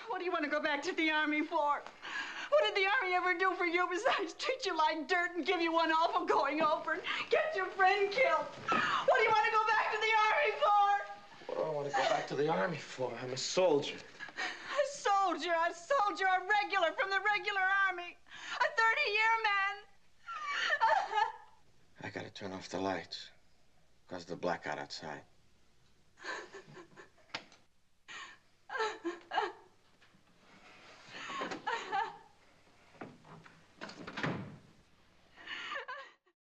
What do you want to go back to the Army for? What did the Army ever do for you besides treat you like dirt and give you one awful going over and get your friend killed? What do you want to go back to the Army for? What do I want to go back to the Army for? I'm a soldier. A soldier, a regular from the regular Army. A 30-year man. I gotta turn off the lights because of the blackout outside.